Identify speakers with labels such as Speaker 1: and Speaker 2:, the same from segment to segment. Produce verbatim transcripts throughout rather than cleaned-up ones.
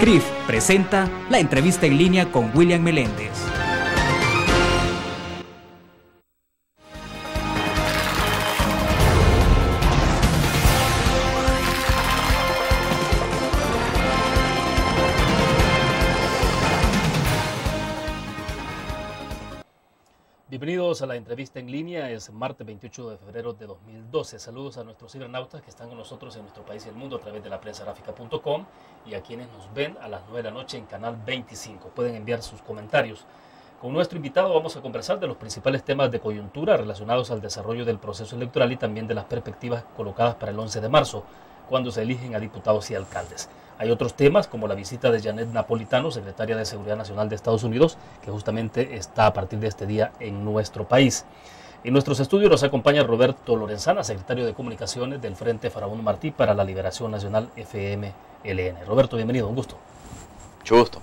Speaker 1: C R I F presenta la entrevista en línea con William Meléndez.
Speaker 2: Bienvenidos a la entrevista en línea, es martes veintiocho de febrero de dos mil doce. Saludos a nuestros cibernautas que están con nosotros en nuestro país y el mundo a través de la prensa gráfica punto com y a quienes nos ven a las nueve de la noche en Canal veinticinco. Pueden enviar sus comentarios. Con nuestro invitado vamos a conversar de los principales temas de coyuntura relacionados al desarrollo del proceso electoral y también de las perspectivas colocadas para el once de marzo, cuando se eligen a diputados y alcaldes. Hay otros temas como la visita de Janet Napolitano, secretaria de Seguridad Nacional de Estados Unidos, que justamente está a partir de este día en nuestro país. En nuestros estudios nos acompaña Roberto Lorenzana, secretario de Comunicaciones del Frente Faraón Martí para la Liberación Nacional F M L N. Roberto, bienvenido, un gusto.
Speaker 3: Mucho gusto.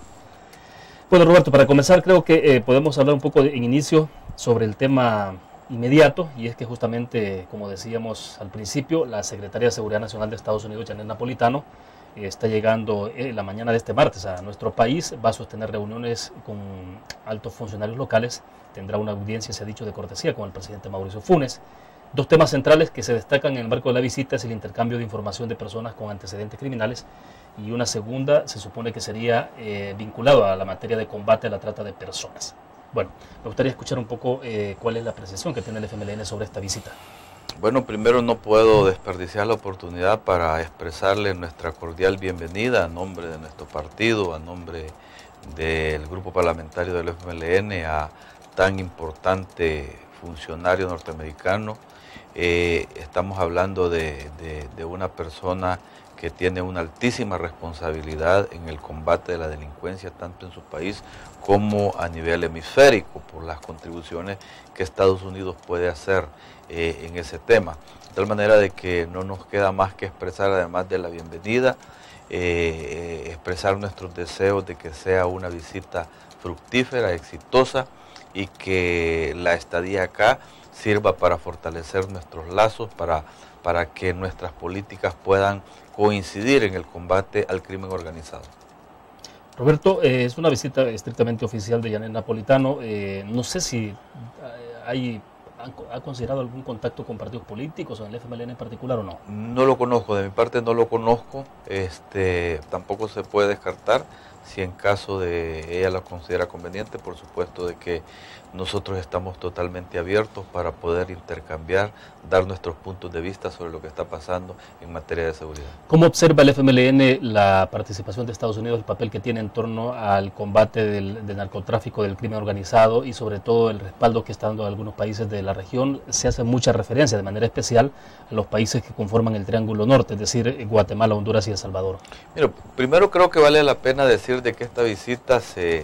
Speaker 2: Bueno, Roberto, para comenzar creo que eh, podemos hablar un poco de, en inicio sobre el tema inmediato, y es que justamente, como decíamos al principio, la secretaria de Seguridad Nacional de Estados Unidos, Janet Napolitano, eh, está llegando en la mañana de este martes a nuestro país, va a sostener reuniones con altos funcionarios locales, tendrá una audiencia, se ha dicho, de cortesía con el presidente Mauricio Funes. Dos temas centrales que se destacan en el marco de la visita es el intercambio de información de personas con antecedentes criminales, y una segunda se supone que sería eh, vinculado a la materia de combate a la trata de personas. Bueno, me gustaría escuchar un poco eh, cuál es la apreciación que tiene el F M L N sobre esta visita.
Speaker 3: Bueno, primero no puedo desperdiciar la oportunidad para expresarle nuestra cordial bienvenida a nombre de nuestro partido, a nombre del grupo parlamentario del F M L N, a tan importante funcionario norteamericano. Eh, estamos hablando de, de, de una persona que tiene una altísima responsabilidad en el combate de la delincuencia, tanto en su país como a nivel hemisférico, por las contribuciones que Estados Unidos puede hacer eh, en ese tema. De tal manera de que no nos queda más que expresar, además de la bienvenida, eh, expresar nuestros deseos de que sea una visita fructífera, exitosa, y que la estadía acá sirva para fortalecer nuestros lazos, para, para que nuestras políticas puedan coincidir en el combate al crimen organizado.
Speaker 2: Roberto, eh, es una visita estrictamente oficial de Janet Napolitano. Eh, no sé si hay, ha considerado algún contacto con partidos políticos o en el F M L N en particular o no.
Speaker 3: No lo conozco, de mi parte no lo conozco. Este, tampoco se puede descartar. Si en caso de ella lo considera conveniente, por supuesto de que nosotros estamos totalmente abiertos para poder intercambiar, dar nuestros puntos de vista sobre lo que está pasando en materia de seguridad.
Speaker 2: ¿Cómo observa el F M L N la participación de Estados Unidos, el papel que tiene en torno al combate del, del narcotráfico, del crimen organizado y sobre todo el respaldo que está dando algunos países de la región? Se hace mucha referencia de manera especial a los países que conforman el Triángulo Norte, es decir, Guatemala, Honduras y El Salvador.
Speaker 3: Mira, primero creo que vale la pena decir de que esta visita se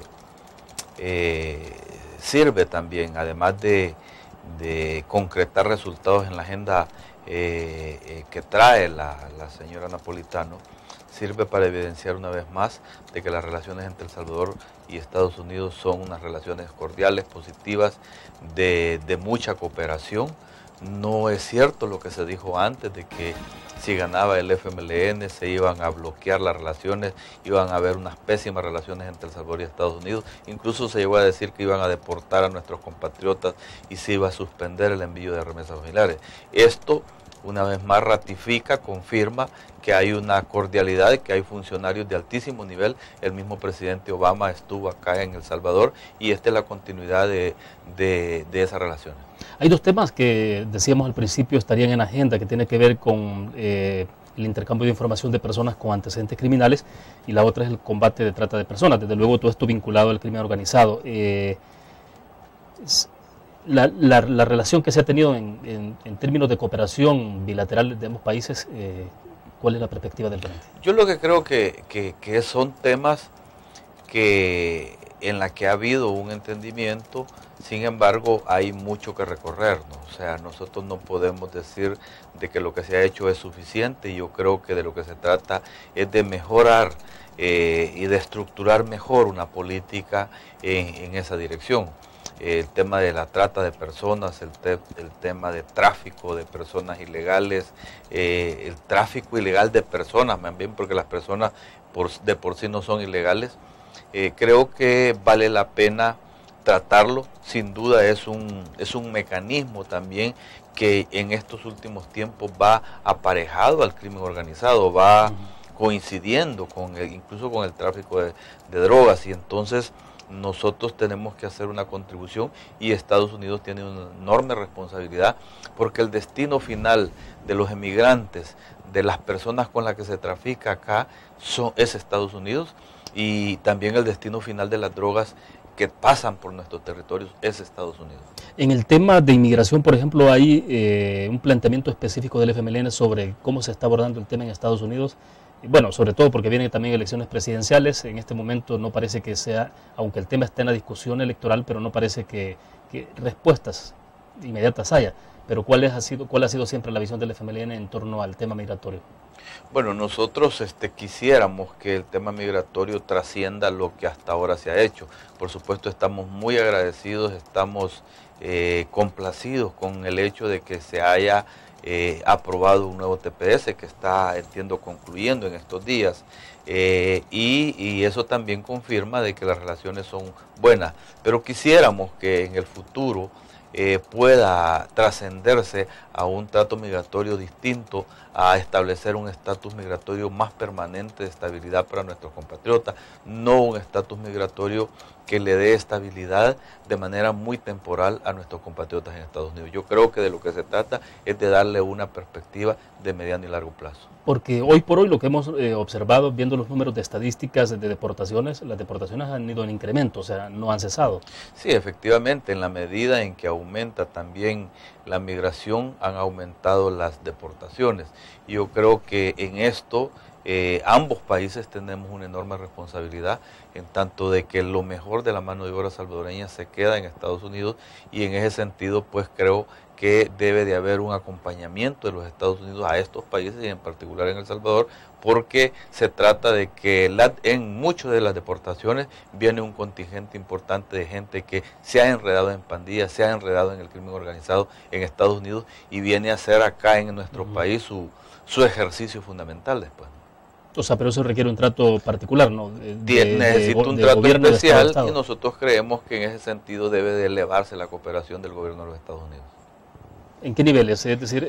Speaker 3: eh, sirve también, además de, de concretar resultados en la agenda eh, eh, que trae la, la señora Napolitano, sirve para evidenciar una vez más de que las relaciones entre El Salvador y Estados Unidos son unas relaciones cordiales, positivas, de, de mucha cooperación. No es cierto lo que se dijo antes de que si ganaba el F M L N se iban a bloquear las relaciones, iban a haber unas pésimas relaciones entre El Salvador y Estados Unidos. Incluso se llegó a decir que iban a deportar a nuestros compatriotas y se iba a suspender el envío de remesas familiares. Esto, una vez más, ratifica, confirma que hay una cordialidad, que hay funcionarios de altísimo nivel. El mismo presidente Obama estuvo acá en El Salvador y esta es la continuidad de, de, de esas relaciones.
Speaker 2: Hay dos temas que decíamos al principio estarían en agenda, que tiene que ver con eh, el intercambio de información de personas con antecedentes criminales, y la otra es el combate de trata de personas. Desde luego todo esto vinculado al crimen organizado. Eh, la, la, la relación que se ha tenido en, en, en términos de cooperación bilateral de ambos países, eh, ¿cuál es la perspectiva del frente?
Speaker 3: Yo lo que creo que, que, que son temas que en la que ha habido un entendimiento. Sin embargo, hay mucho que recorrer, ¿no? O sea, nosotros no podemos decir de que lo que se ha hecho es suficiente, y yo creo que de lo que se trata es de mejorar eh, y de estructurar mejor una política en, en esa dirección. eh, el tema de la trata de personas, el, te, el tema de tráfico de personas ilegales, eh, el tráfico ilegal de personas, también porque las personas por, de por sí no son ilegales. Eh, creo que vale la pena tratarlo. Sin duda es un, es un mecanismo también que en estos últimos tiempos va aparejado al crimen organizado, va coincidiendo con el, incluso con el tráfico de, de drogas, y entonces nosotros tenemos que hacer una contribución, y Estados Unidos tiene una enorme responsabilidad, porque el destino final de los emigrantes, de las personas con las que se trafica acá, son, es Estados Unidos, y también el destino final de las drogas que pasan por nuestros territorios es Estados Unidos.
Speaker 2: En el tema de inmigración, por ejemplo, hay eh, un planteamiento específico del F M L N sobre cómo se está abordando el tema en Estados Unidos. Bueno, sobre todo porque vienen también elecciones presidenciales. En este momento no parece que sea, aunque el tema está en la discusión electoral, pero no parece que, que respuestas inmediatas haya. Pero ¿cuál ha sido, cuál ha sido siempre la visión del F M L N en torno al tema migratorio?
Speaker 3: Bueno, nosotros este, quisiéramos que el tema migratorio trascienda lo que hasta ahora se ha hecho. Por supuesto, estamos muy agradecidos, estamos eh, complacidos con el hecho de que se haya eh, aprobado un nuevo T P S que está, entiendo, concluyendo en estos días. Eh, y, y eso también confirma de que las relaciones son buenas. Pero quisiéramos que en el futuro Eh, pueda trascenderse a un trato migratorio distinto, a establecer un estatus migratorio más permanente de estabilidad para nuestros compatriotas, no un estatus migratorio que le dé estabilidad de manera muy temporal a nuestros compatriotas en Estados Unidos. Yo creo que de lo que se trata es de darle una perspectiva de mediano y largo plazo.
Speaker 2: Porque hoy por hoy lo que hemos eh, observado, viendo los números de estadísticas de deportaciones, las deportaciones han ido en incremento, o sea, no han cesado.
Speaker 3: Sí, efectivamente, en la medida en que aumenta también la migración, han aumentado las deportaciones. Yo creo que en esto eh, ambos países tenemos una enorme responsabilidad, en tanto de que lo mejor de la mano de obra salvadoreña se queda en Estados Unidos, y en ese sentido pues creo que debe de haber un acompañamiento de los Estados Unidos a estos países, y en particular en El Salvador, porque se trata de que la, en muchas de las deportaciones viene un contingente importante de gente que se ha enredado en pandillas, se ha enredado en el crimen organizado en Estados Unidos, y viene a hacer acá en nuestro uh-huh. país su, su ejercicio fundamental después.
Speaker 2: O sea, pero eso requiere un trato particular, ¿no? De,
Speaker 3: de, Necesita de, un de trato especial, y nosotros creemos que en ese sentido debe de elevarse la cooperación del gobierno de los Estados Unidos.
Speaker 2: ¿En qué niveles? Es decir,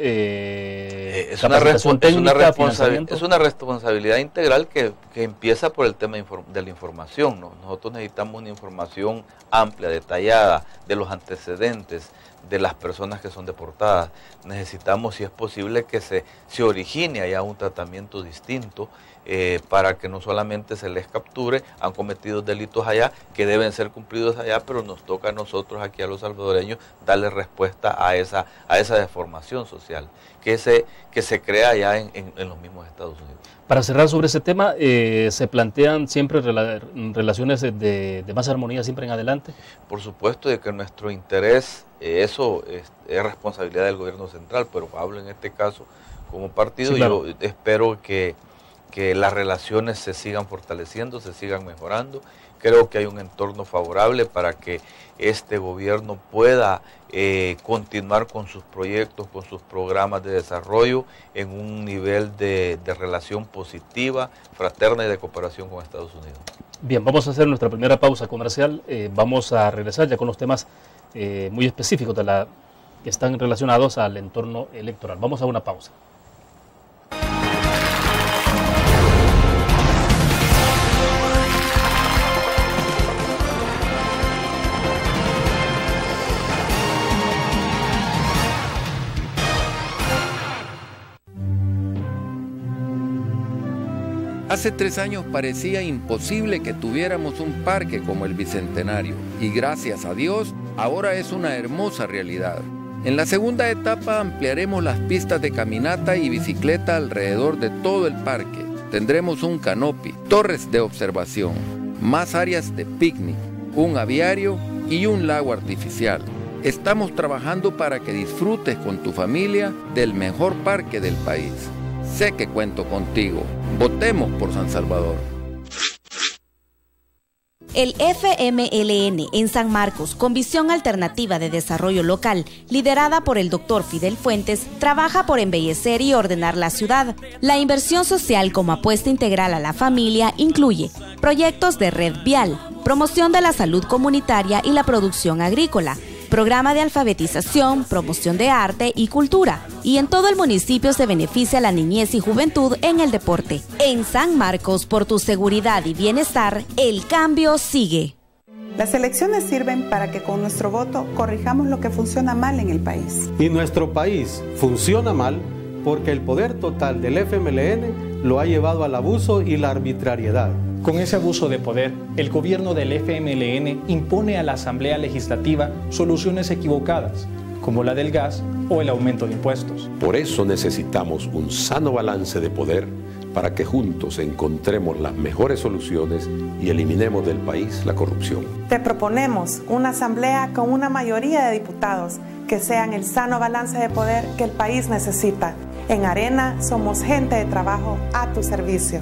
Speaker 2: eh,
Speaker 3: es, una técnica, es, una responsabil es una responsabilidad integral que, que empieza por el tema de la información, ¿no? Nosotros necesitamos una información amplia, detallada, de los antecedentes de las personas que son deportadas. Necesitamos, si es posible, que se, se origine allá un tratamiento distinto, eh, para que no solamente se les capture, han cometido delitos allá que deben ser cumplidos allá, pero nos toca a nosotros aquí, a los salvadoreños, darle respuesta a esa, a esa deformación social que se, que se crea allá en, en, en los mismos Estados Unidos.
Speaker 2: Para cerrar sobre ese tema, eh, ¿se plantean siempre rela relaciones de, de más armonía siempre en adelante?
Speaker 3: Por supuesto de que nuestro interés, eh, eso es, es responsabilidad del gobierno central, pero hablo en este caso como partido, sí, claro. Yo espero que, que las relaciones se sigan fortaleciendo, se sigan mejorando. Creo que hay un entorno favorable para que este gobierno pueda eh, continuar con sus proyectos, con sus programas de desarrollo en un nivel de, de relación positiva, fraterna y de cooperación con Estados Unidos.
Speaker 2: Bien, vamos a hacer nuestra primera pausa comercial. Eh, vamos a regresar ya con los temas eh, muy específicos de la, que están relacionados al entorno electoral. Vamos a una pausa.
Speaker 4: Hace tres años parecía imposible que tuviéramos un parque como el Bicentenario, y gracias a Dios, ahora es una hermosa realidad. En la segunda etapa ampliaremos las pistas de caminata y bicicleta alrededor de todo el parque. Tendremos un canopy, torres de observación, más áreas de picnic, un aviario y un lago artificial. Estamos trabajando para que disfrutes con tu familia del mejor parque del país. Sé que cuento contigo. Votemos por San Salvador.
Speaker 5: El F M L N en San Marcos, con visión alternativa de desarrollo local, liderada por el doctor Fidel Fuentes, trabaja por embellecer y ordenar la ciudad. La inversión social como apuesta integral a la familia incluye proyectos de red vial, promoción de la salud comunitaria y la producción agrícola, programa de alfabetización, promoción de arte y cultura. Y en todo el municipio se beneficia a la niñez y juventud en el deporte. En San Marcos, por tu seguridad y bienestar, el cambio sigue.
Speaker 6: Las elecciones sirven para que con nuestro voto corrijamos lo que funciona mal en el país.
Speaker 7: Y nuestro país funciona mal porque el poder total del F M L N lo ha llevado al abuso y la arbitrariedad.
Speaker 8: Con ese abuso de poder, el gobierno del F M L N impone a la Asamblea Legislativa soluciones equivocadas, como la del gas o el aumento de impuestos.
Speaker 9: Por eso necesitamos un sano balance de poder para que juntos encontremos las mejores soluciones y eliminemos del país la corrupción.
Speaker 6: Te proponemos una asamblea con una mayoría de diputados que sean el sano balance de poder que el país necesita. En Arena somos gente de trabajo a tu servicio.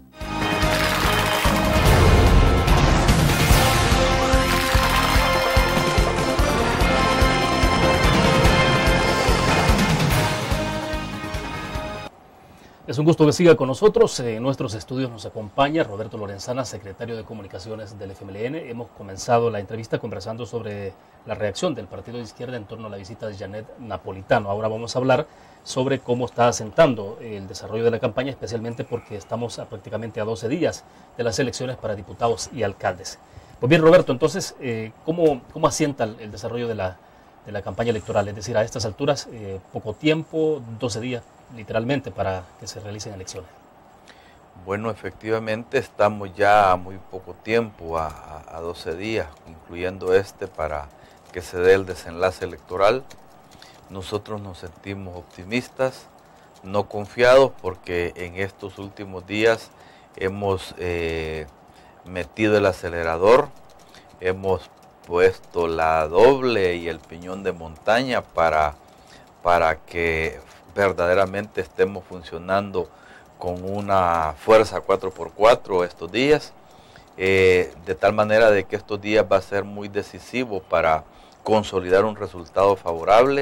Speaker 2: Es un gusto que siga con nosotros. En nuestros estudios nos acompaña Roberto Lorenzana, secretario de Comunicaciones del F M L N. Hemos comenzado la entrevista conversando sobre la reacción del partido de izquierda en torno a la visita de Janet Napolitano. Ahora vamos a hablar sobre cómo está asentando el desarrollo de la campaña, especialmente porque estamos a prácticamente a doce días de las elecciones para diputados y alcaldes. Pues bien, Roberto, entonces, eh, ¿cómo, cómo asienta el, el desarrollo de la, de la campaña electoral? Es decir, a estas alturas, eh, poco tiempo, doce días, literalmente, para que se realicen elecciones.
Speaker 3: Bueno, efectivamente estamos ya a muy poco tiempo, a, a, a doce días, incluyendo este, para que se dé el desenlace electoral. Nosotros nos sentimos optimistas, no confiados, porque en estos últimos días hemos eh, metido el acelerador, hemos puesto la doble y el piñón de montaña para, para que verdaderamente estemos funcionando con una fuerza cuatro por cuatro estos días, eh, de tal manera de que estos días va a ser muy decisivo para consolidar un resultado favorable.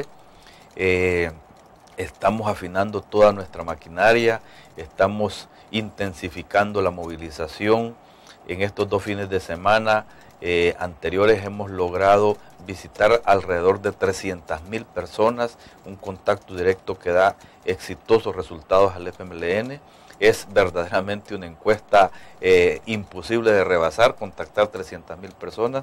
Speaker 3: Eh, estamos afinando toda nuestra maquinaria, estamos intensificando la movilización. En estos dos fines de semana eh, anteriores hemos logrado visitar alrededor de trescientas mil personas, un contacto directo que da exitosos resultados al F M L N. Es verdaderamente una encuesta eh, imposible de rebasar, contactar trescientas mil personas.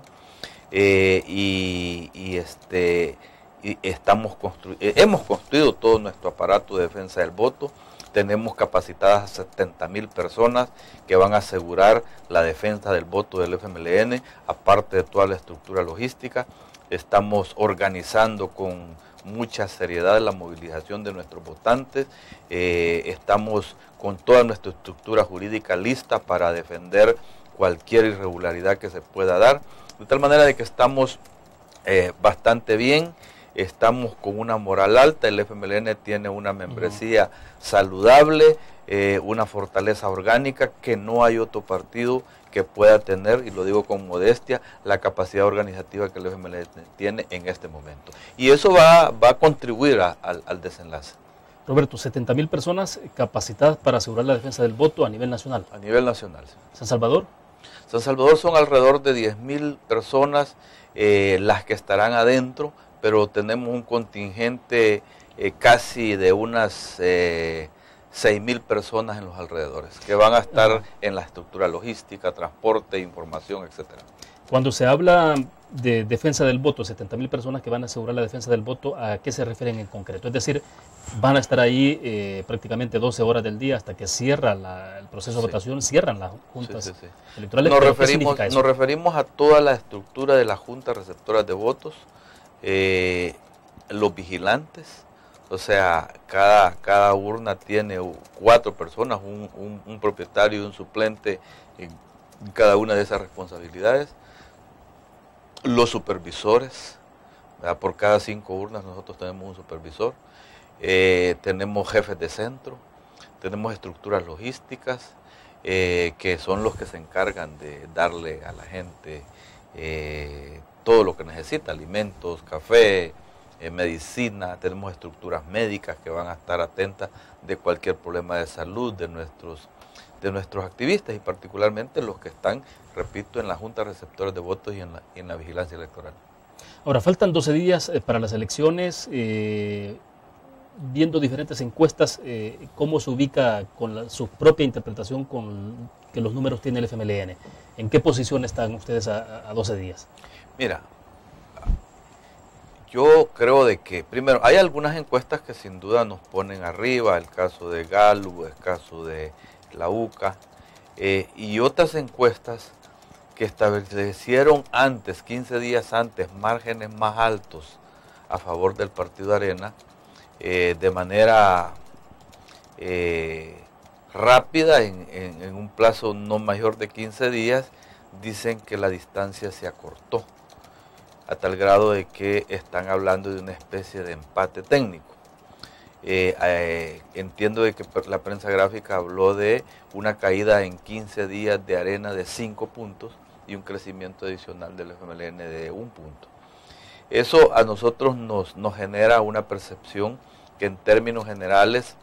Speaker 3: Eh, y, y, este, y estamos constru eh, hemos construido todo nuestro aparato de defensa del voto. Tenemos capacitadas a setenta mil personas que van a asegurar la defensa del voto del F M L N, aparte de toda la estructura logística. Estamos organizando con mucha seriedad la movilización de nuestros votantes. Eh, estamos con toda nuestra estructura jurídica lista para defender cualquier irregularidad que se pueda dar. De tal manera de que estamos eh, bastante bien. Estamos con una moral alta, el F M L N tiene una membresía uh-huh. saludable, eh, una fortaleza orgánica que no hay otro partido que pueda tener, y lo digo con modestia, la capacidad organizativa que el F M L N tiene en este momento. Y eso va, va a contribuir a, al, al desenlace.
Speaker 2: Roberto, setenta mil personas capacitadas para asegurar la defensa del voto a nivel nacional.
Speaker 3: A nivel nacional, sí.
Speaker 2: ¿San Salvador?
Speaker 3: San Salvador son alrededor de diez mil personas eh, las que estarán adentro, pero tenemos un contingente eh, casi de unas eh, seis mil personas en los alrededores, que van a estar uh-huh. en la estructura logística, transporte, información, etcétera.
Speaker 2: Cuando se habla de defensa del voto, setenta mil personas que van a asegurar la defensa del voto, ¿a qué se refieren en concreto? Es decir, van a estar ahí eh, prácticamente doce horas del día hasta que cierra la, el proceso sí. de votación, cierran las juntas sí, sí, sí. electorales.
Speaker 3: Nos referimos, nos referimos a toda la estructura de las juntas receptoras de votos, eh, los vigilantes, o sea, cada, cada urna tiene cuatro personas, un, un, un propietario y un suplente en cada una de esas responsabilidades. Los supervisores, ¿verdad? Por cada cinco urnas nosotros tenemos un supervisor, eh, tenemos jefes de centro, tenemos estructuras logísticas eh, que son los que se encargan de darle a la gente eh, todo lo que necesita, alimentos, café, eh, medicina. Tenemos estructuras médicas que van a estar atentas de cualquier problema de salud de nuestros, de nuestros activistas y particularmente los que están, repito, en la Junta de Receptores de Votos y en la, y en la vigilancia electoral.
Speaker 2: Ahora, faltan doce días eh, para las elecciones. Eh, viendo diferentes encuestas, eh, ¿cómo se ubica con la, su propia interpretación con que los números tiene el F M L N? ¿En qué posición están ustedes a, a doce días?
Speaker 3: Mira, yo creo de que, primero, hay algunas encuestas que sin duda nos ponen arriba, el caso de Gallup, el caso de la U C A, eh, y otras encuestas que establecieron antes, quince días antes, márgenes más altos a favor del Partido Arena, eh, de manera eh, rápida, en, en, en un plazo no mayor de quince días, dicen que la distancia se acortó, a tal grado de que están hablando de una especie de empate técnico. Eh, eh, entiendo de que la prensa gráfica habló de una caída en quince días de Arena de cinco puntos y un crecimiento adicional del F M L N de un punto. Eso a nosotros nos, nos genera una percepción que en términos generales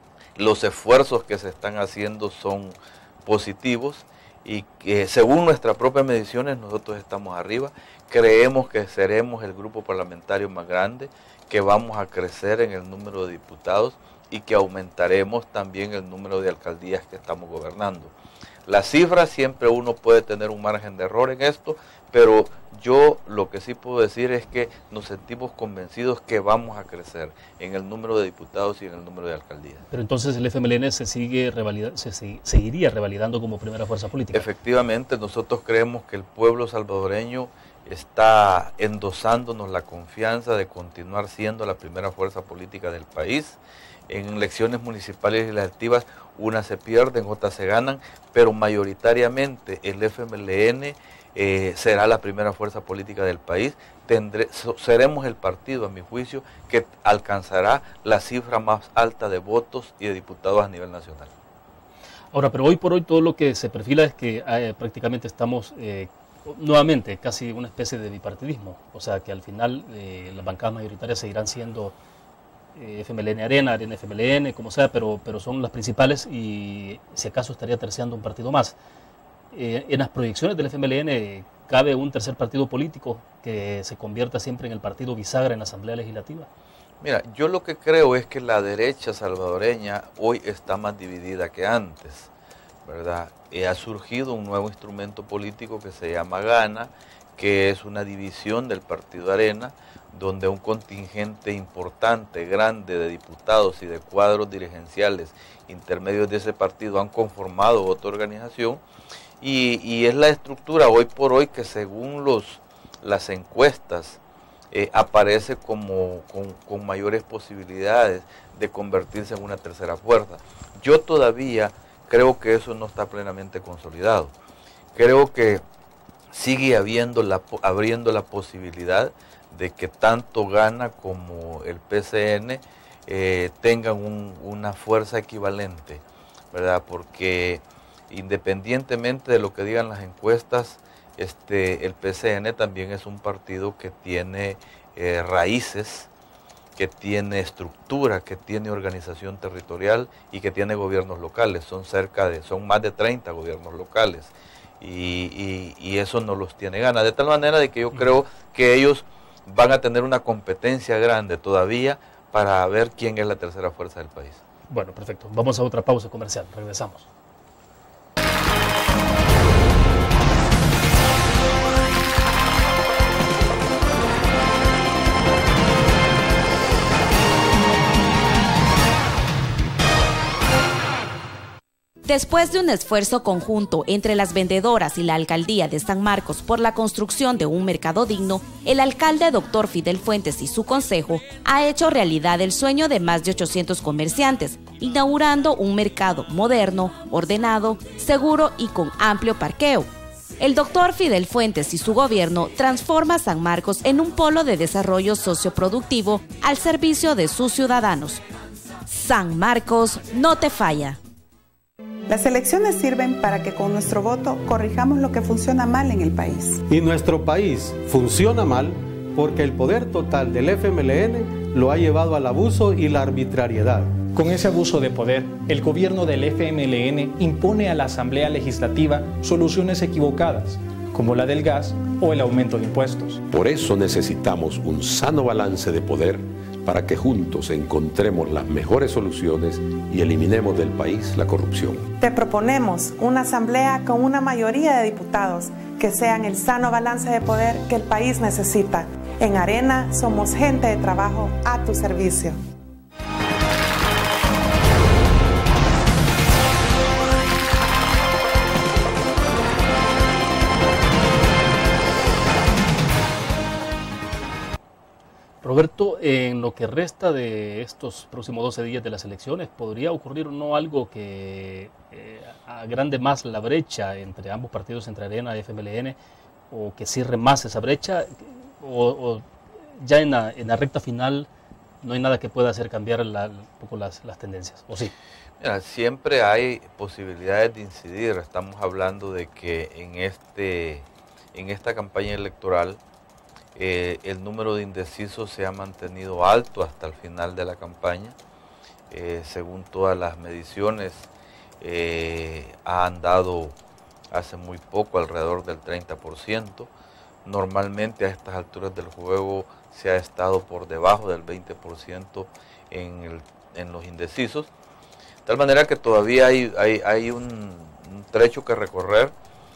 Speaker 3: los esfuerzos que se están haciendo son positivos y que según nuestras propias mediciones nosotros estamos arriba. Creemos que seremos el grupo parlamentario más grande, que vamos a crecer en el número de diputados y que aumentaremos también el número de alcaldías que estamos gobernando. Las cifras siempre uno puede tener un margen de error en esto, pero yo lo que sí puedo decir es que nos sentimos convencidos que vamos a crecer en el número de diputados y en el número de alcaldías.
Speaker 2: Pero entonces el F M L N se, sigue revalida, se, se seguiría revalidando como primera fuerza política.
Speaker 3: Efectivamente, nosotros creemos que el pueblo salvadoreño está endosándonos la confianza de continuar siendo la primera fuerza política del país. En elecciones municipales y legislativas unas se pierden, otras se ganan, pero mayoritariamente el F M L N eh, será la primera fuerza política del país. Tendré, so, seremos el partido, a mi juicio, que alcanzará la cifra más alta de votos y de diputados a nivel nacional.
Speaker 2: Ahora, pero hoy por hoy todo lo que se perfila es que eh, prácticamente estamos eh, nuevamente casi una especie de bipartidismo, o sea que al final eh, las bancadas mayoritarias seguirán siendo eh, F M L N Arena, Arena F M L N, como sea, pero, pero son las principales y si acaso estaría terciando un partido más. Eh, en las proyecciones del F M L N cabe un tercer partido político que se convierta siempre en el partido bisagra en la Asamblea Legislativa.
Speaker 3: Mira, yo lo que creo es que la derecha salvadoreña hoy está más dividida que antes, ¿verdad? Eh, ha surgido un nuevo instrumento político que se llama Gana, que es una división del Partido Arena, donde un contingente importante, grande de diputados y de cuadros dirigenciales intermedios de ese partido han conformado otra organización y, y es la estructura hoy por hoy que según los, las encuestas eh, aparece como con, con mayores posibilidades de convertirse en una tercera fuerza. Yo todavía creo que eso no está plenamente consolidado. Creo que sigue habiendo la, abriendo la posibilidad de que tanto Gana como el P C N eh, tengan un, una fuerza equivalente, ¿verdad? Porque independientemente de lo que digan las encuestas, este, el P C N también es un partido que tiene eh, raíces, que tiene estructura, que tiene organización territorial y que tiene gobiernos locales. Son cerca de, son más de treinta gobiernos locales y, y, y eso no los tiene Gana. De tal manera de que yo creo que ellos van a tener una competencia grande todavía para ver quién es la tercera fuerza del país.
Speaker 2: Bueno, perfecto. Vamos a otra pausa comercial. Regresamos.
Speaker 5: Después de un esfuerzo conjunto entre las vendedoras y la alcaldía de San Marcos por la construcción de un mercado digno, el alcalde doctor Fidel Fuentes y su consejo ha hecho realidad el sueño de más de ochocientos comerciantes, inaugurando un mercado moderno, ordenado, seguro y con amplio parqueo. El doctor Fidel Fuentes y su gobierno transforma San Marcos en un polo de desarrollo socioproductivo al servicio de sus ciudadanos. San Marcos no te falla.
Speaker 6: Las elecciones sirven para que con nuestro voto corrijamos lo que funciona mal en el país.
Speaker 7: Y nuestro país funciona mal porque el poder total del F M L N lo ha llevado al abuso y la arbitrariedad.
Speaker 8: Con ese abuso de poder, el gobierno del F M L N impone a la Asamblea Legislativa soluciones equivocadas, como la del gas o el aumento de impuestos.
Speaker 9: Por eso necesitamos un sano balance de poder para que juntos encontremos las mejores soluciones y eliminemos del país la corrupción.
Speaker 6: Te proponemos una asamblea con una mayoría de diputados que sean el sano balance de poder que el país necesita. En Arena somos gente de trabajo a tu servicio.
Speaker 2: Roberto, en lo que resta de estos próximos doce días de las elecciones, ¿podría ocurrir o no algo que eh, agrande más la brecha entre ambos partidos, entre Arena y F M L N, o que cierre más esa brecha? ¿O, o ya en la, en la recta final no hay nada que pueda hacer cambiar la, un poco las, las tendencias? ¿O sí?
Speaker 3: Mira, siempre hay posibilidades de incidir. Estamos hablando de que en, este, en esta campaña electoral Eh, el número de indecisos se ha mantenido alto hasta el final de la campaña. Eh, según todas las mediciones, eh, ha andado hace muy poco alrededor del treinta por ciento. Normalmente a estas alturas del juego se ha estado por debajo del veinte por ciento en, el, en los indecisos. De tal manera que todavía hay, hay, hay un, un trecho que recorrer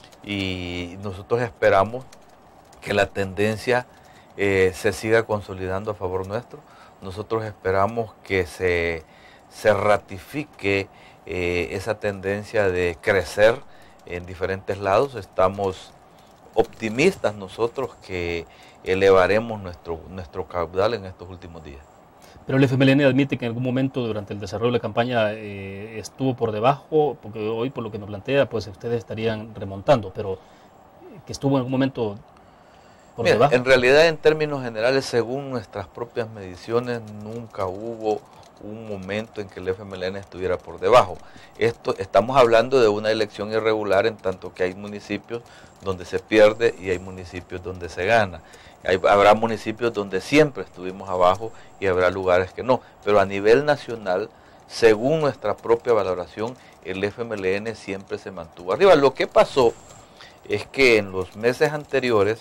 Speaker 3: y nosotros esperamos que la tendencia eh, se siga consolidando a favor nuestro. Nosotros esperamos que se, se ratifique eh, esa tendencia de crecer en diferentes lados. Estamos optimistas nosotros que elevaremos nuestro, nuestro caudal en estos últimos días.
Speaker 2: Pero el F M L N admite que en algún momento durante el desarrollo de la campaña eh, estuvo por debajo, porque hoy por lo que me plantea, pues ustedes estarían remontando, pero que estuvo en algún momento por
Speaker 3: Mira,
Speaker 2: debajo.
Speaker 3: En realidad, en términos generales, según nuestras propias mediciones, nunca hubo un momento en que el F M L N estuviera por debajo. Esto, estamos hablando de una elección irregular en tanto que hay municipios donde se pierde y hay municipios donde se gana. Hay, habrá municipios donde siempre estuvimos abajo y habrá lugares que no. Pero a nivel nacional, según nuestra propia valoración, el F M L N siempre se mantuvo arriba. Lo que pasó es que en los meses anteriores,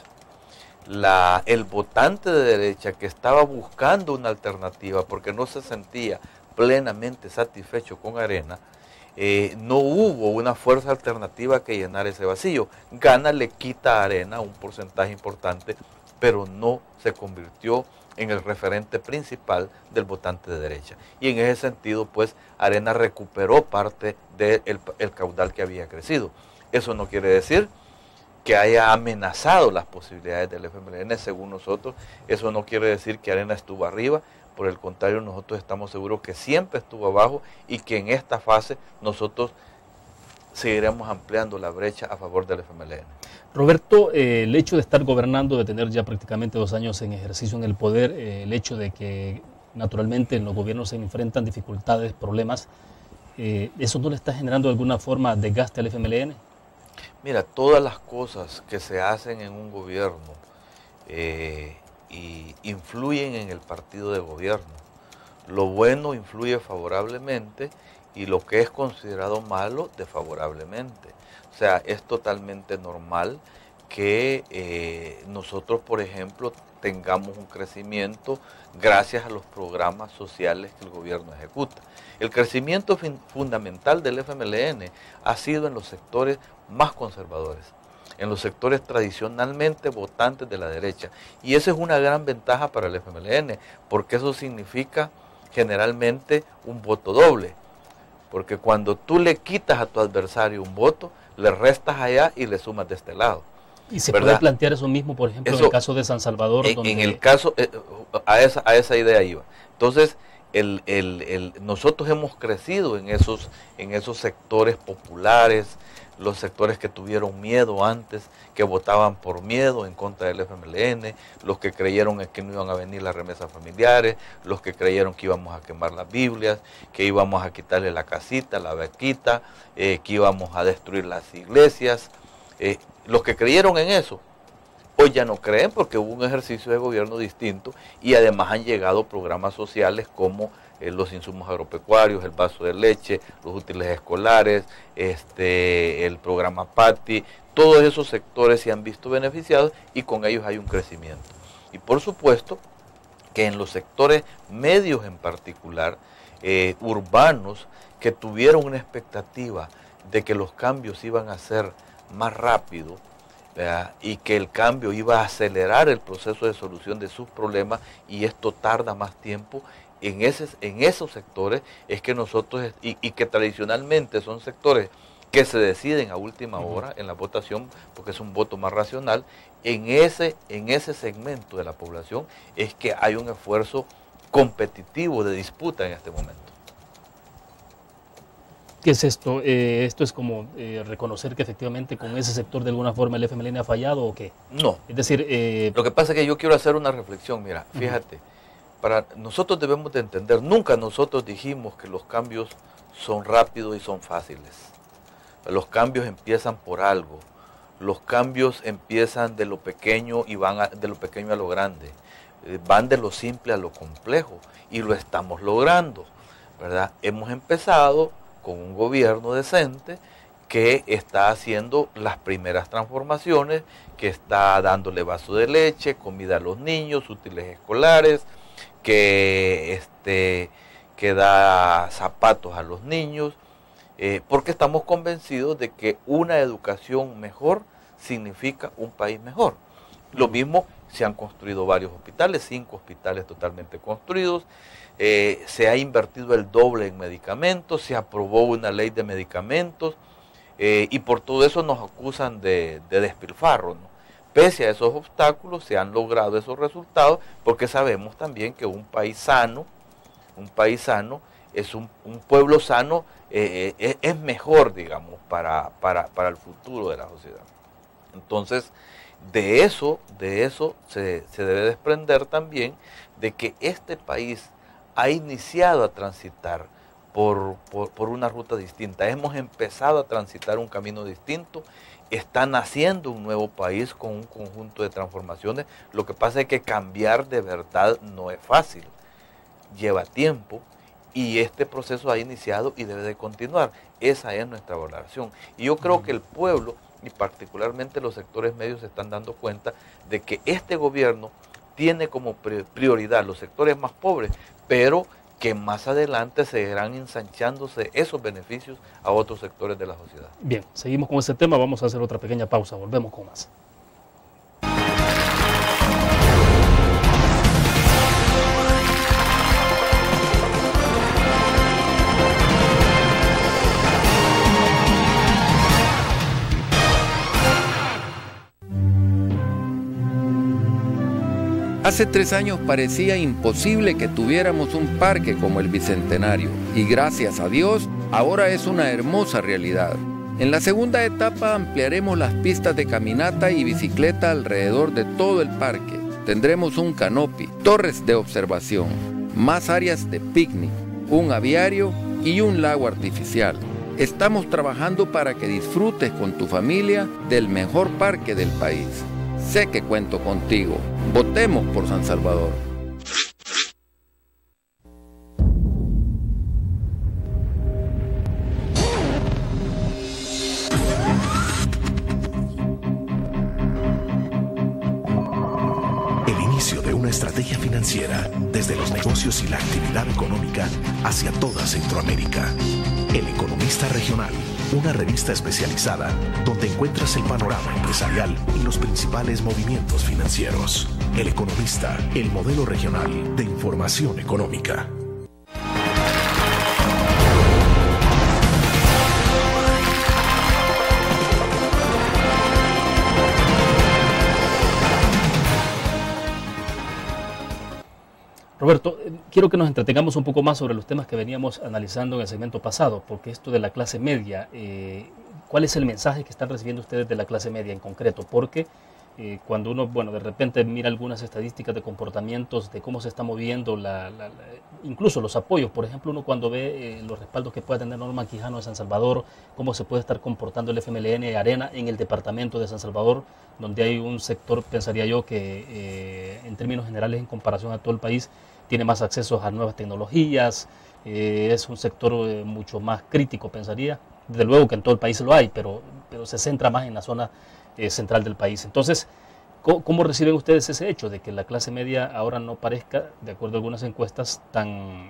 Speaker 3: La, el votante de derecha que estaba buscando una alternativa porque no se sentía plenamente satisfecho con Arena, eh, no hubo una fuerza alternativa que llenar ese vacío. Gana le quita a Arena un porcentaje importante, pero no se convirtió en el referente principal del votante de derecha. Y en ese sentido, pues, Arena recuperó parte del el caudal que había crecido. Eso no quiere decir que haya amenazado las posibilidades del F M L N, según nosotros. Eso no quiere decir que Arena estuvo arriba, por el contrario, nosotros estamos seguros que siempre estuvo abajo y que en esta fase nosotros seguiremos ampliando la brecha a favor del F M L N.
Speaker 2: Roberto, eh, el hecho de estar gobernando, de tener ya prácticamente dos años en ejercicio en el poder, eh, el hecho de que naturalmente en los gobiernos se enfrentan dificultades, problemas, eh, ¿eso no le está generando de alguna forma desgaste al F M L N?
Speaker 3: Mira, todas las cosas que se hacen en un gobierno eh, y influyen en el partido de gobierno. Lo bueno influye favorablemente y lo que es considerado malo desfavorablemente. O sea, es totalmente normal que eh, nosotros, por ejemplo, tengamos un crecimiento gracias a los programas sociales que el gobierno ejecuta. El crecimiento fundamental del F M L N ha sido en los sectores más conservadores, en los sectores tradicionalmente votantes de la derecha. Y esa es una gran ventaja para el F M L N, porque eso significa generalmente un voto doble. Porque cuando tú le quitas a tu adversario un voto, le restas allá y le sumas de este lado.
Speaker 2: ¿Y se
Speaker 3: ¿verdad?
Speaker 2: puede plantear eso mismo, por ejemplo, eso, en el caso de San Salvador?
Speaker 3: En,
Speaker 2: donde...
Speaker 3: en el caso, eh, a, esa, a esa idea iba. Entonces, el, el, el, nosotros hemos crecido en esos, en esos sectores populares, los sectores que tuvieron miedo antes, que votaban por miedo en contra del F M L N, los que creyeron en que no iban a venir las remesas familiares, los que creyeron que íbamos a quemar las Biblias, que íbamos a quitarle la casita, la vaquita, eh, que íbamos a destruir las iglesias. Eh, los que creyeron en eso, hoy ya no creen porque hubo un ejercicio de gobierno distinto y además han llegado programas sociales como eh, los insumos agropecuarios, el vaso de leche, los útiles escolares, este, el programa PATI. Todos esos sectores se han visto beneficiados y con ellos hay un crecimiento. Y por supuesto que en los sectores medios en particular, eh, urbanos, que tuvieron una expectativa de que los cambios iban a ser más rápido, ¿verdad? Y que el cambio iba a acelerar el proceso de solución de sus problemas y esto tarda más tiempo, en, ese, en esos sectores es que nosotros, y, y que tradicionalmente son sectores que se deciden a última hora en la votación, porque es un voto más racional, en ese, en ese segmento de la población es que hay un esfuerzo competitivo de disputa en este momento.
Speaker 2: ¿Qué es esto? Eh, ¿Esto es como eh, reconocer que efectivamente con ese sector de alguna forma el F M L N ha fallado o qué?
Speaker 3: No.
Speaker 2: Es decir... Eh...
Speaker 3: Lo que pasa es que yo quiero hacer una reflexión, mira, fíjate, uh-huh. para nosotros debemos de entender, nunca nosotros dijimos que los cambios son rápidos y son fáciles. Los cambios empiezan por algo, los cambios empiezan de lo pequeño y van a, de lo pequeño a lo grande, eh, van de lo simple a lo complejo y lo estamos logrando, ¿verdad? Hemos empezado con un gobierno decente que está haciendo las primeras transformaciones, que está dándole vaso de leche, comida a los niños, útiles escolares, que, este, que da zapatos a los niños, eh, porque estamos convencidos de que una educación mejor significa un país mejor. Lo mismo, se han construido varios hospitales, cinco hospitales totalmente construidos, eh, se ha invertido el doble en medicamentos, se aprobó una ley de medicamentos, eh, y por todo eso nos acusan de, de despilfarro, ¿no? Pese a esos obstáculos se han logrado esos resultados, porque sabemos también que un país sano, un país sano, es un, un pueblo sano, eh, eh, es mejor, digamos, para, para, para el futuro de la sociedad. Entonces, de eso, de eso se, se debe desprender también de que este país ha iniciado a transitar por, por, por una ruta distinta. Hemos empezado a transitar un camino distinto. Está naciendo un nuevo país con un conjunto de transformaciones. Lo que pasa es que cambiar de verdad no es fácil. Lleva tiempo y este proceso ha iniciado y debe de continuar. Esa es nuestra valoración. Y yo creo que el pueblo, y particularmente los sectores medios, se están dando cuenta de que este gobierno tiene como prioridad los sectores más pobres, pero que más adelante se irán ensanchándose esos beneficios a otros sectores de la sociedad.
Speaker 2: Bien, seguimos con este tema, vamos a hacer otra pequeña pausa, volvemos con más.
Speaker 4: Hace tres años parecía imposible que tuviéramos un parque como el Bicentenario y gracias a Dios ahora es una hermosa realidad. En la segunda etapa ampliaremos las pistas de caminata y bicicleta alrededor de todo el parque. Tendremos un canopy, torres de observación, más áreas de picnic, un aviario y un lago artificial. Estamos trabajando para que disfrutes con tu familia del mejor parque del país. Sé que cuento contigo. Votemos por San Salvador.
Speaker 10: El inicio de una estrategia financiera desde los negocios y la actividad económica hacia toda Centroamérica. El Economista Regional, una revista especializada donde encuentras el panorama empresarial y los principales movimientos financieros. El Economista, el modelo regional de información económica.
Speaker 2: Roberto, eh, quiero que nos entretengamos un poco más sobre los temas que veníamos analizando en el segmento pasado, porque esto de la clase media, eh, ¿cuál es el mensaje que están recibiendo ustedes de la clase media en concreto? Porque eh, cuando uno, bueno, de repente mira algunas estadísticas de comportamientos, de cómo se está moviendo, la, la, la, incluso los apoyos, por ejemplo, uno cuando ve eh, los respaldos que puede tener Norma Quijano de San Salvador, cómo se puede estar comportando el F M L N Arena en el departamento de San Salvador, donde hay un sector, pensaría yo, que eh, en términos generales, en comparación a todo el país, tiene más acceso a nuevas tecnologías, eh, es un sector eh, mucho más crítico, pensaría. Desde luego que en todo el país lo hay, pero, pero se centra más en la zona eh, central del país. Entonces, ¿cómo, ¿cómo reciben ustedes ese hecho de que la clase media ahora no parezca, de acuerdo a algunas encuestas, tan,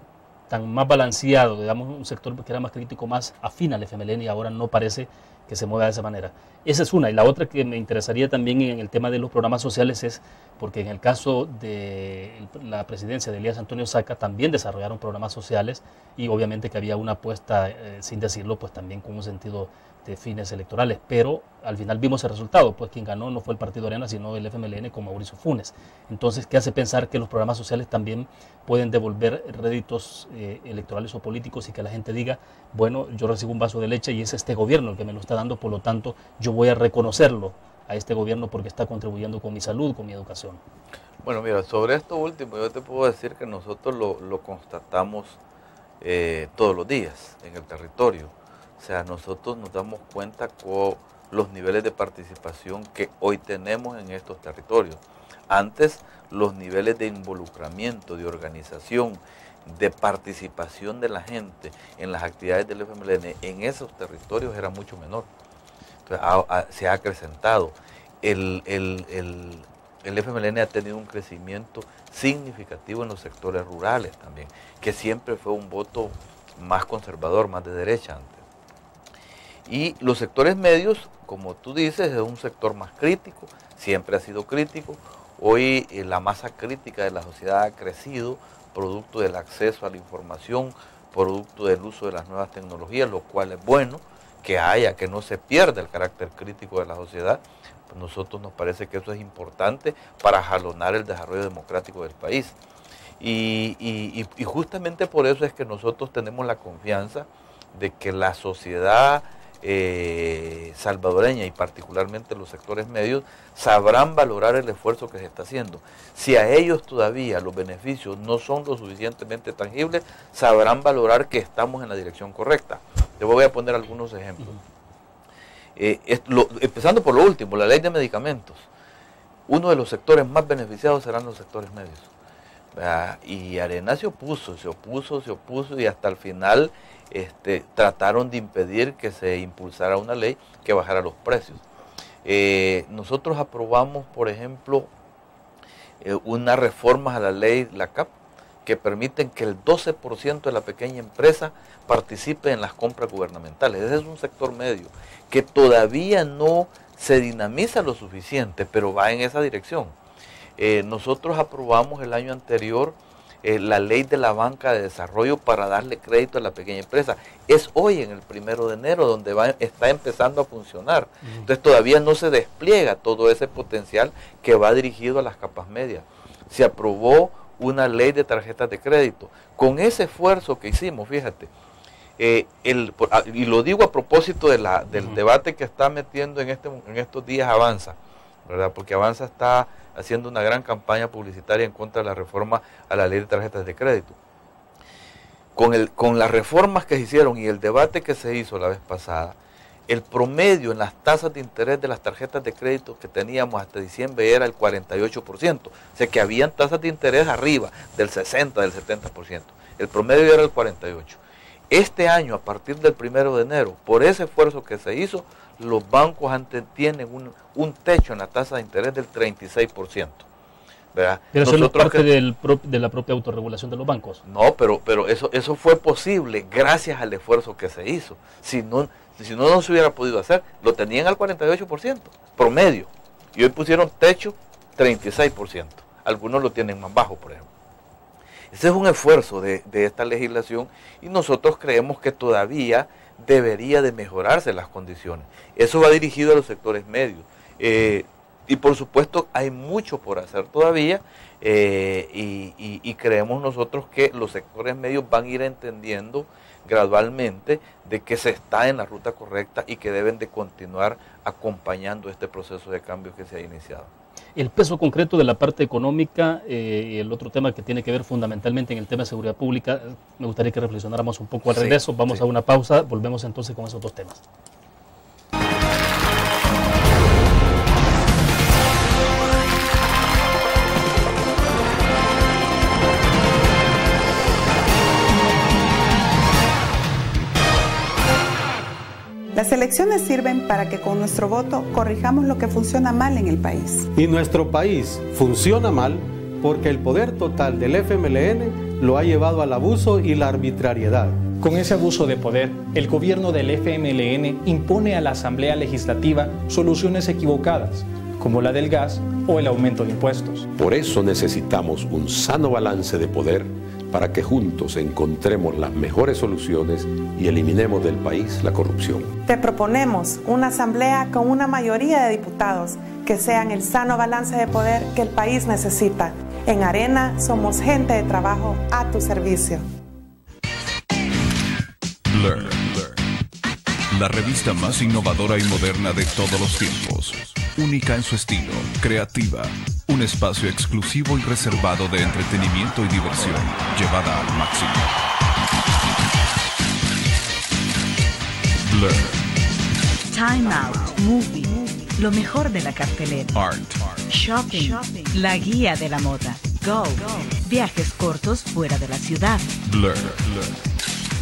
Speaker 2: tan más balanceado, digamos, un sector que era más crítico, más afín al F M L N y ahora no parece que se mueva de esa manera? Esa es una. Y la otra que me interesaría también en el tema de los programas sociales es, porque en el caso de la presidencia de Elías Antonio Saca también desarrollaron programas sociales y obviamente que había una apuesta, eh, sin decirlo, pues también con un sentido de fines electorales, pero al final vimos el resultado, pues quien ganó no fue el Partido Arena, sino el F M L N con Mauricio Funes. Entonces, ¿qué hace pensar que los programas sociales también pueden devolver réditos eh, electorales o políticos y que la gente diga, bueno, yo recibo un vaso de leche y es este gobierno el que me lo está dando, por lo tanto, yo voy a reconocerlo a este gobierno porque está contribuyendo con mi salud, con mi educación?
Speaker 3: Bueno, mira, sobre esto último, yo te puedo decir que nosotros lo, lo constatamos eh, todos los días en el territorio. O sea, nosotros nos damos cuenta con los niveles de participación que hoy tenemos en estos territorios. Antes, los niveles de involucramiento, de organización, de participación de la gente en las actividades del F M L N en esos territorios era mucho menor. Entonces, a, a, se ha acrecentado. El, el, el, el F M L N ha tenido un crecimiento significativo en los sectores rurales también, que siempre fue un voto más conservador, más de derecha antes. Y los sectores medios, como tú dices, es un sector más crítico, siempre ha sido crítico. Hoy eh, la masa crítica de la sociedad ha crecido, producto del acceso a la información, producto del uso de las nuevas tecnologías, lo cual es bueno que haya, que no se pierda el carácter crítico de la sociedad. Pues nosotros nos parece que eso es importante para jalonar el desarrollo democrático del país. Y, y, y justamente por eso es que nosotros tenemos la confianza de que la sociedad Eh, salvadoreña y particularmente los sectores medios sabrán valorar el esfuerzo que se está haciendo. Si a ellos todavía los beneficios no son lo suficientemente tangibles, sabrán valorar que estamos en la dirección correcta. Te voy a poner algunos ejemplos. Eh, es, lo, empezando por lo último, la ley de medicamentos. Uno de los sectores más beneficiados serán los sectores medios. ¿Verdad? Y Arena se opuso, se opuso, se opuso y hasta el final Este, trataron de impedir que se impulsara una ley que bajara los precios. Eh, nosotros aprobamos, por ejemplo, eh, unas reformas a la ley, la C A P, que permiten que el doce por ciento de la pequeña empresa participe en las compras gubernamentales. Ese es un sector medio que todavía no se dinamiza lo suficiente, pero va en esa dirección. Eh, nosotros aprobamos el año anterior Eh, la ley de la banca de desarrollo para darle crédito a la pequeña empresa. Es hoy, en el primero de enero, donde va, está empezando a funcionar. Uh-huh. Entonces todavía no se despliega todo ese potencial que va dirigido a las capas medias. Se aprobó una ley de tarjetas de crédito. Con ese esfuerzo que hicimos, fíjate, eh, el, y lo digo a propósito de la, del uh-huh. debate que está metiendo en, este, en estos días Avanza, ¿verdad? Porque Avanza está haciendo una gran campaña publicitaria en contra de la reforma a la ley de tarjetas de crédito. Con, el, con las reformas que se hicieron y el debate que se hizo la vez pasada, el promedio en las tasas de interés de las tarjetas de crédito que teníamos hasta diciembre era el cuarenta y ocho por ciento. O sea que habían tasas de interés arriba del sesenta, del setenta por ciento. El promedio era el cuarenta y ocho por ciento. Este año, a partir del primero de enero, por ese esfuerzo que se hizo, los bancos ante, tienen un, un techo en la tasa de interés del treinta y seis por ciento. ¿Verdad?
Speaker 2: Pero eso no es parte que, del pro, de la propia autorregulación de los bancos.
Speaker 3: No, pero, pero eso, eso fue posible gracias al esfuerzo que se hizo. Si no, si no, no se hubiera podido hacer, lo tenían al cuarenta y ocho por ciento, promedio. Y hoy pusieron techo treinta y seis por ciento. Algunos lo tienen más bajo, por ejemplo. Ese es un esfuerzo de, de esta legislación y nosotros creemos que todavía debería de mejorarse las condiciones. Eso va dirigido a los sectores medios. Eh, y por supuesto hay mucho por hacer todavía, eh, y, y, y creemos nosotros que los sectores medios van a ir entendiendo gradualmente de que se está en la ruta correcta y que deben de continuar acompañando este proceso de cambio que se ha iniciado.
Speaker 2: El peso concreto de la parte económica, eh, y el otro tema que tiene que ver fundamentalmente en el tema de seguridad pública, me gustaría que reflexionáramos un poco al
Speaker 3: Sí,
Speaker 2: regreso. Vamos
Speaker 3: sí.
Speaker 2: a una pausa, volvemos entonces con esos dos temas.
Speaker 6: Las elecciones sirven para que con nuestro voto corrijamos lo que funciona mal en el país.
Speaker 7: Y nuestro país funciona mal porque el poder total del F M L N lo ha llevado al abuso y la arbitrariedad.
Speaker 8: Con ese abuso de poder, el gobierno del F M L N impone a la Asamblea Legislativa soluciones equivocadas, como la del gas o el aumento de impuestos.
Speaker 9: Por eso necesitamos un sano balance de poder para que juntos encontremos las mejores soluciones y eliminemos del país la corrupción.
Speaker 6: Te proponemos una asamblea con una mayoría de diputados que sean el sano balance de poder que el país necesita. En Arena somos gente de trabajo a tu servicio.
Speaker 11: Blur, la revista más innovadora y moderna de todos los tiempos. Única en su estilo, creativa, un espacio exclusivo y reservado de entretenimiento y diversión, llevada al máximo. Blur.
Speaker 12: Time Out, Movie, lo mejor de la cartelera.
Speaker 11: Art.
Speaker 12: Shopping, la guía de la moda. Go, viajes cortos fuera de la ciudad.
Speaker 11: Blur. Blur.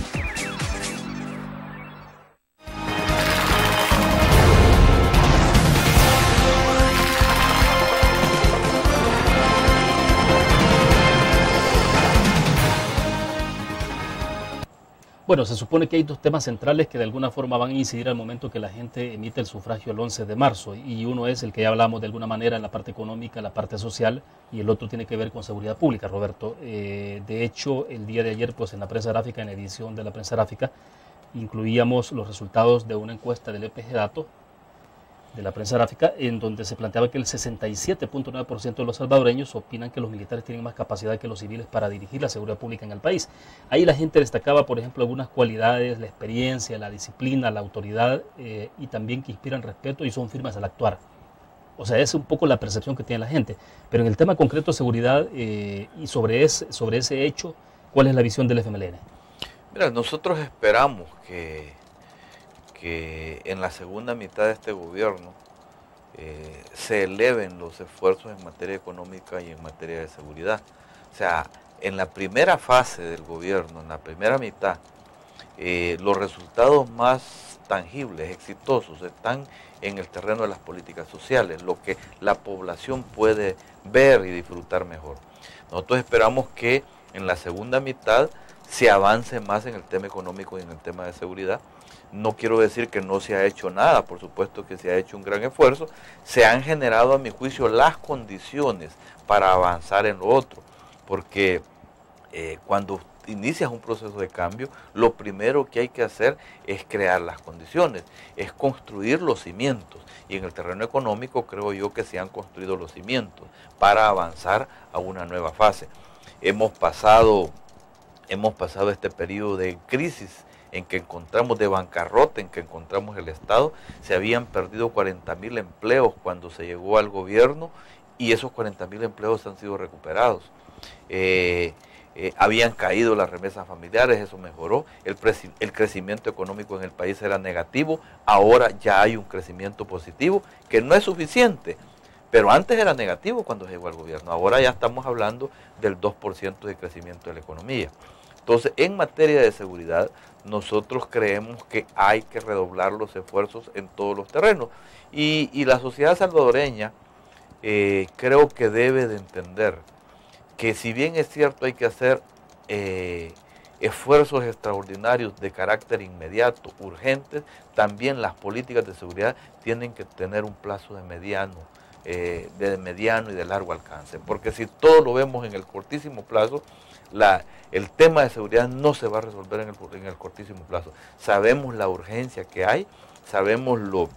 Speaker 2: Bueno, se supone que hay dos temas centrales que de alguna forma van a incidir al momento que la gente emite el sufragio el once de marzo, y uno es el que ya hablamos de alguna manera en la parte económica, la parte social, y el otro tiene que ver con seguridad pública, Roberto. Eh, de hecho, el día de ayer, pues en la prensa gráfica, en la edición de la prensa gráfica, incluíamos los resultados de una encuesta del E P G Dato, de la prensa gráfica, en donde se planteaba que el sesenta y siete punto nueve por ciento de los salvadoreños opinan que los militares tienen más capacidad que los civiles para dirigir la seguridad pública en el país. Ahí la gente destacaba, por ejemplo, algunas cualidades, la experiencia, la disciplina, la autoridad, eh, y también que inspiran respeto y son firmes al actuar. O sea, es un poco la percepción que tiene la gente. Pero en el tema concreto de seguridad, eh, y sobre ese, sobre ese hecho, ¿cuál es la visión del F M L N?
Speaker 3: Mira, nosotros esperamos que que en la segunda mitad de este gobierno eh, se eleven los esfuerzos en materia económica y en materia de seguridad. O sea, en la primera fase del gobierno, en la primera mitad, eh, los resultados más tangibles, exitosos, están en el terreno de las políticas sociales, lo que la población puede ver y disfrutar mejor. Nosotros esperamos que en la segunda mitad se avance más en el tema económico y en el tema de seguridad. No quiero decir que no se ha hecho nada, por supuesto que se ha hecho un gran esfuerzo. Se han generado, a mi juicio, las condiciones para avanzar en lo otro, porque eh, cuando inicias un proceso de cambio, lo primero que hay que hacer es crear las condiciones, es construir los cimientos, y en el terreno económico creo yo que se han construido los cimientos para avanzar a una nueva fase. Hemos pasado, hemos pasado este periodo de crisis en que encontramos de bancarrota, en que encontramos el Estado. Se habían perdido cuarenta mil empleos cuando se llegó al gobierno, y esos cuarenta mil empleos han sido recuperados. Eh, eh, habían caído las remesas familiares, eso mejoró. El, el crecimiento económico en el país era negativo, ahora ya hay un crecimiento positivo, que no es suficiente, pero antes era negativo cuando llegó al gobierno. Ahora ya estamos hablando del dos por ciento de crecimiento de la economía. Entonces, en materia de seguridad, nosotros creemos que hay que redoblar los esfuerzos en todos los terrenos. Y, y la sociedad salvadoreña eh, creo que debe de entender que, si bien es cierto hay que hacer eh, esfuerzos extraordinarios de carácter inmediato, urgentes, también las políticas de seguridad tienen que tener un plazo de mediano, eh, de mediano y de largo alcance. Porque si todo lo vemos en el cortísimo plazo, La, el tema de seguridad no se va a resolver en el, en el cortísimo plazo. Sabemos la urgencia que hay, sabemos lo,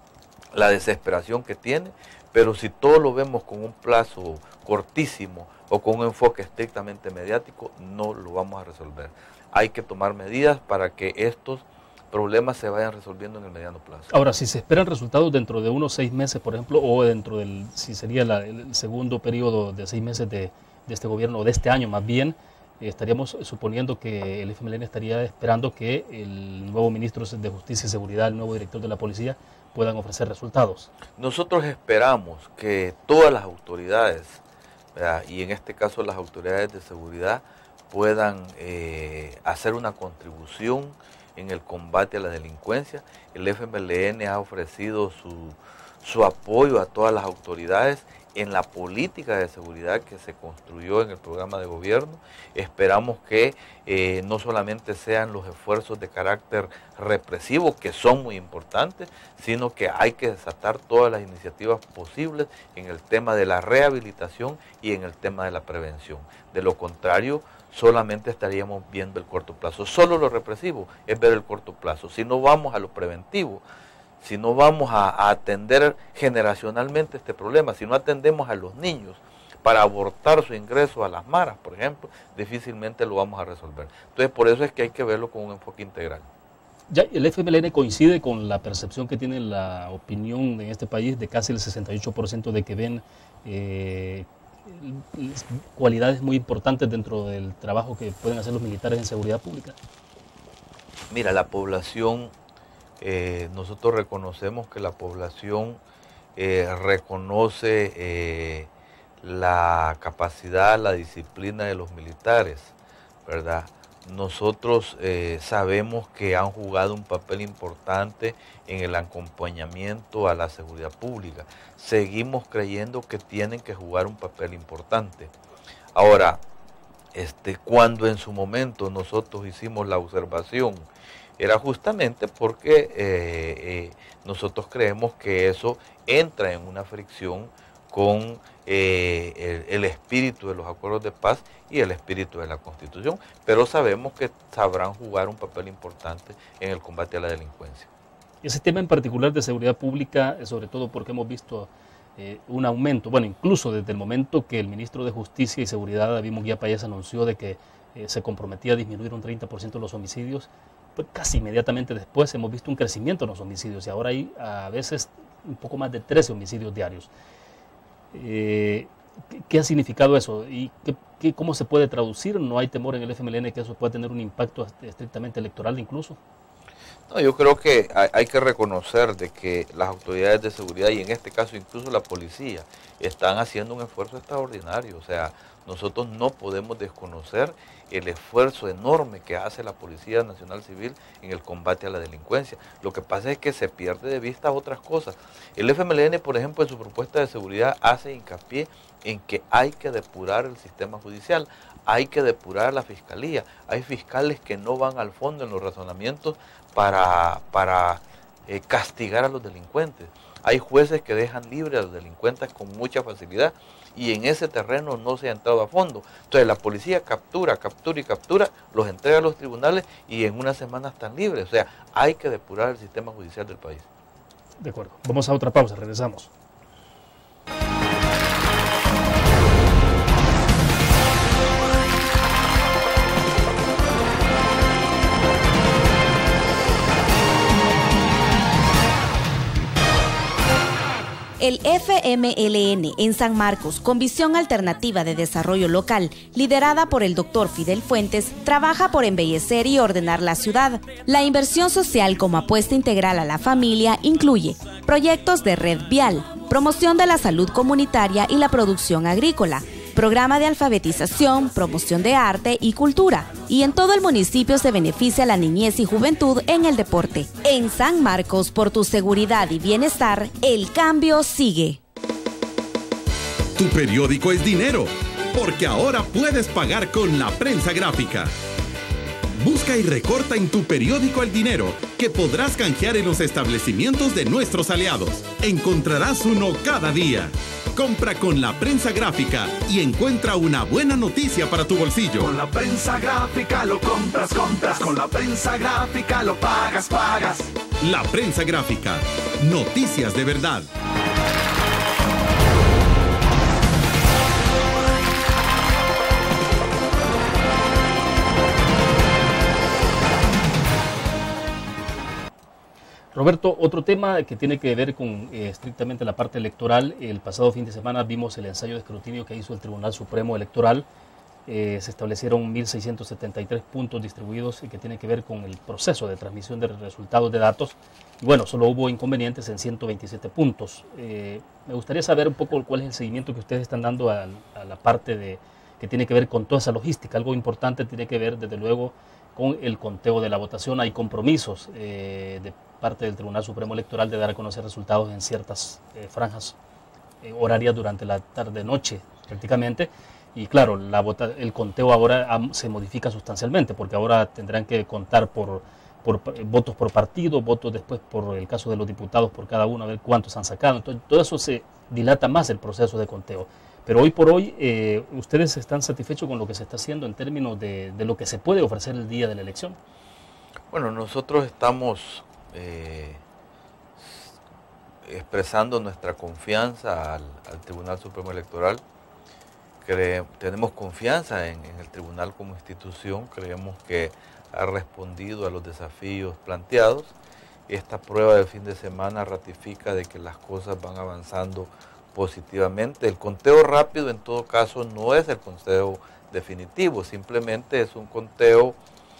Speaker 3: la desesperación que tiene, pero si todo lo vemos con un plazo cortísimo o con un enfoque estrictamente mediático, no lo vamos a resolver. Hay que tomar medidas para que estos problemas se vayan resolviendo en el mediano plazo.
Speaker 2: Ahora, si se esperan resultados dentro de unos seis meses, por ejemplo, o dentro del, si sería la, el segundo periodo de seis meses de, de este gobierno, o de este año más bien, eh, estaríamos suponiendo que el F M L N estaría esperando que el nuevo ministro de Justicia y Seguridad, el nuevo director de la policía, puedan ofrecer resultados.
Speaker 3: Nosotros esperamos que todas las autoridades, ¿verdad?, y en este caso las autoridades de seguridad, puedan eh, hacer una contribución en el combate a la delincuencia. El F M L N ha ofrecido su, su apoyo a todas las autoridades en la política de seguridad que se construyó en el programa de gobierno. Esperamos que eh, no solamente sean los esfuerzos de carácter represivo, que son muy importantes, sino que hay que desatar todas las iniciativas posibles en el tema de la rehabilitación y en el tema de la prevención. De lo contrario, solamente estaríamos viendo el corto plazo. Solo lo represivo es ver el corto plazo. Si no vamos a lo preventivo, si no vamos a, a atender generacionalmente este problema, si no atendemos a los niños para abortar su ingreso a las maras, por ejemplo, difícilmente lo vamos a resolver. Entonces, por eso es que hay que verlo con un enfoque integral.
Speaker 2: Ya el F M L N coincide con la percepción que tiene la opinión en este país de casi el sesenta y ocho por ciento de que ven eh, cualidades muy importantes dentro del trabajo que pueden hacer los militares en seguridad pública.
Speaker 3: Mira, la población, eh, nosotros reconocemos que la población eh, reconoce eh, la capacidad, la disciplina de los militares, ¿verdad? Nosotros eh, sabemos que han jugado un papel importante en el acompañamiento a la seguridad pública. Seguimos creyendo que tienen que jugar un papel importante. Ahora, este, cuando en su momento nosotros hicimos la observación, era justamente porque eh, eh, nosotros creemos que eso entra en una fricción con eh, el, el espíritu de los acuerdos de paz y el espíritu de la Constitución, pero sabemos que sabrán jugar un papel importante en el combate a la delincuencia.
Speaker 2: Ese tema en particular de seguridad pública, sobre todo porque hemos visto eh, un aumento, bueno, incluso desde el momento que el ministro de Justicia y Seguridad, David Munguía Payés, anunció de que eh, se comprometía a disminuir un treinta por ciento los homicidios, pues casi inmediatamente después hemos visto un crecimiento en los homicidios y ahora hay a veces un poco más de trece homicidios diarios. Eh, ¿Qué ha significado eso? ¿Y qué, qué, cómo se puede traducir? ¿No hay temor en el F M L N que eso pueda tener un impacto estrictamente electoral incluso?
Speaker 3: No, yo creo que hay, hay que reconocer de que las autoridades de seguridad y en este caso incluso la policía están haciendo un esfuerzo extraordinario. O sea, nosotros no podemos desconocer el esfuerzo enorme que hace la Policía Nacional Civil en el combate a la delincuencia. Lo que pasa es que se pierde de vista otras cosas. El F M L N, por ejemplo, en su propuesta de seguridad hace hincapié en que hay que depurar el sistema judicial, hay que depurar a la fiscalía. Hay fiscales que no van al fondo en los razonamientos para, para eh, castigar a los delincuentes. Hay jueces que dejan libre a los delincuentes con mucha facilidad y en ese terreno no se ha entrado a fondo. Entonces la policía captura, captura y captura, los entrega a los tribunales y en unas semanas están libres. O sea, hay que depurar el sistema judicial del país.
Speaker 2: De acuerdo. Vamos a otra pausa, regresamos.
Speaker 5: El F M L N en San Marcos, con visión alternativa de desarrollo local, liderada por el doctor Fidel Fuentes, trabaja por embellecer y ordenar la ciudad. La inversión social como apuesta integral a la familia incluye proyectos de red vial, promoción de la salud comunitaria y la producción agrícola, programa de alfabetización, promoción de arte y cultura. Y en todo el municipio se beneficia a la niñez y juventud en el deporte. En San Marcos, por tu seguridad y bienestar, el cambio sigue.
Speaker 13: Tu periódico es dinero, porque ahora puedes pagar con la prensa gráfica. Busca y recorta en tu periódico el dinero, que podrás canjear en los establecimientos de nuestros aliados. Encontrarás uno cada día. Compra con la prensa gráfica y encuentra una buena noticia para tu bolsillo.
Speaker 10: Con la prensa gráfica lo compras, compras. Con la prensa gráfica lo pagas, pagas.
Speaker 13: La Prensa Gráfica. Noticias de verdad.
Speaker 2: Roberto, otro tema que tiene que ver con eh, estrictamente la parte electoral. El pasado fin de semana vimos el ensayo de escrutinio que hizo el Tribunal Supremo Electoral. Eh, se establecieron mil seiscientos setenta y tres puntos distribuidos que tienen que ver con el proceso de transmisión de resultados de datos. Y bueno, solo hubo inconvenientes en ciento veintisiete puntos. Eh, me gustaría saber un poco cuál es el seguimiento que ustedes están dando a, a la parte de, que tiene que ver con toda esa logística. Algo importante tiene que ver, desde luego, con el conteo de la votación. Hay compromisos eh, de parte del Tribunal Supremo Electoral de dar a conocer resultados en ciertas eh, franjas eh, horarias durante la tarde-noche prácticamente. Y claro, la vota, el conteo ahora se modifica sustancialmente, porque ahora tendrán que contar por, por votos por partido, votos después por el caso de los diputados por cada uno, a ver cuántos han sacado. Entonces, todo eso se dilata más el proceso de conteo. Pero hoy por hoy, eh, ¿ustedes están satisfechos con lo que se está haciendo en términos de, de lo que se puede ofrecer el día de la elección?
Speaker 3: Bueno, nosotros estamos eh, expresando nuestra confianza al, al Tribunal Supremo Electoral. Cre- tenemos confianza en, en el tribunal como institución, creemos que ha respondido a los desafíos planteados. Esta prueba del fin de semana ratifica de que las cosas van avanzando positivamente. El conteo rápido en todo caso no es el conteo definitivo, simplemente es un conteo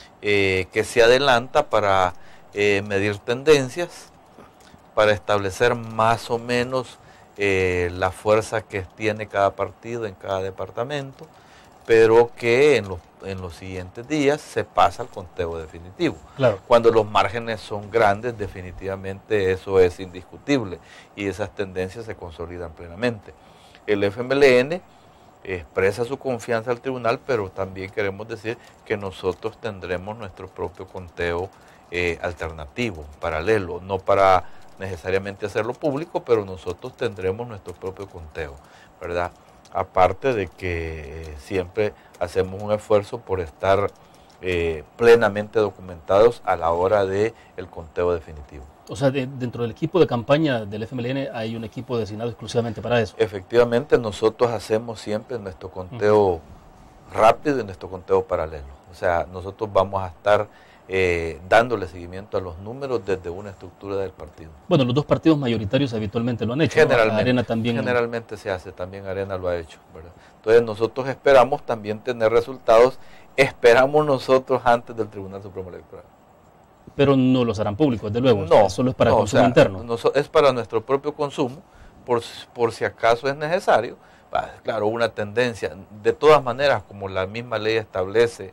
Speaker 3: eh, que se adelanta para eh, medir tendencias, para establecer más o menos Eh, la fuerza que tiene cada partido en cada departamento, pero que en los, en los siguientes días se pasa al conteo definitivo.
Speaker 2: Claro.
Speaker 3: Cuando los márgenes son grandes, definitivamente eso es indiscutible y esas tendencias se consolidan plenamente. El F M L N expresa su confianza al tribunal, pero también queremos decir que nosotros tendremos nuestro propio conteo eh, alternativo, paralelo, no para necesariamente hacerlo público, pero nosotros tendremos nuestro propio conteo, ¿verdad? Aparte de que eh, siempre hacemos un esfuerzo por estar eh, plenamente documentados a la hora del conteo definitivo.
Speaker 2: O sea, de, dentro del equipo de campaña del F M L N hay un equipo designado exclusivamente para eso.
Speaker 3: Efectivamente, nosotros hacemos siempre nuestro conteo uh-huh. rápido y nuestro conteo paralelo. O sea, nosotros vamos a estar Eh, dándole seguimiento a los números desde una estructura del partido.
Speaker 2: Bueno, los dos partidos mayoritarios habitualmente lo han hecho.
Speaker 3: Generalmente,
Speaker 2: ¿no? Arena también.
Speaker 3: Generalmente se hace, también Arena lo ha hecho, ¿verdad? Entonces nosotros esperamos también tener resultados, esperamos nosotros antes del Tribunal Supremo Electoral.
Speaker 2: Pero no los harán públicos, desde luego,
Speaker 3: no,
Speaker 2: solo es para
Speaker 3: no,
Speaker 2: consumo
Speaker 3: o sea,
Speaker 2: interno.
Speaker 3: No, es para nuestro propio consumo, por, por si acaso es necesario. Claro, una tendencia, de todas maneras, como la misma ley establece,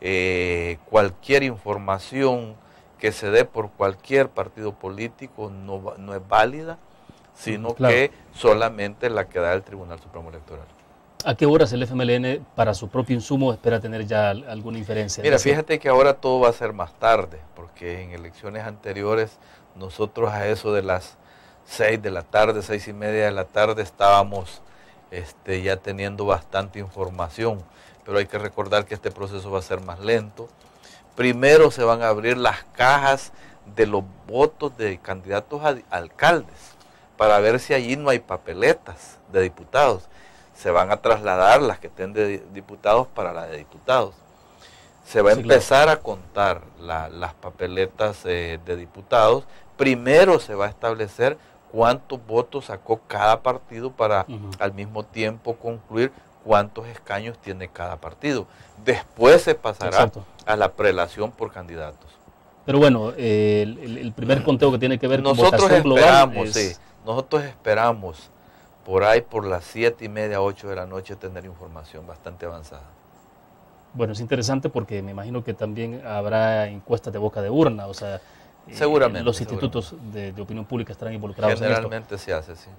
Speaker 3: Eh, cualquier información que se dé por cualquier partido político no, no es válida, sino claro. que solamente la que da el Tribunal Supremo Electoral.
Speaker 2: ¿A qué horas el F M L N para su propio insumo espera tener ya alguna inferencia?
Speaker 3: Mira, fíjate que ahora todo va a ser más tarde, porque en elecciones anteriores nosotros a eso de las seis de la tarde, seis y media de la tarde estábamos este, ya teniendo bastante información. Pero hay que recordar que este proceso va a ser más lento. Primero se van a abrir las cajas de los votos de candidatos a alcaldes para ver si allí no hay papeletas de diputados. Se van a trasladar las que estén de diputados para las de diputados. Se va a sí, empezar claro. a contar la, las papeletas eh, de diputados. Primero se va a establecer cuántos votos sacó cada partido para uh-huh. al mismo tiempo concluir cuántos escaños tiene cada partido. Después se pasará Exacto. a la prelación por candidatos.
Speaker 2: Pero bueno, eh, el, el primer conteo que tiene que ver con
Speaker 3: nosotros
Speaker 2: votación
Speaker 3: esperamos,
Speaker 2: global es...
Speaker 3: sí, nosotros esperamos por ahí por las siete y media, ocho de la noche tener información bastante avanzada.
Speaker 2: Bueno, es interesante porque me imagino que también habrá encuestas de boca de urna, o sea,
Speaker 3: seguramente,
Speaker 2: eh, los
Speaker 3: seguramente.
Speaker 2: institutos de, de opinión pública estarán involucrados
Speaker 3: Generalmente
Speaker 2: en esto.
Speaker 3: se hace, sí.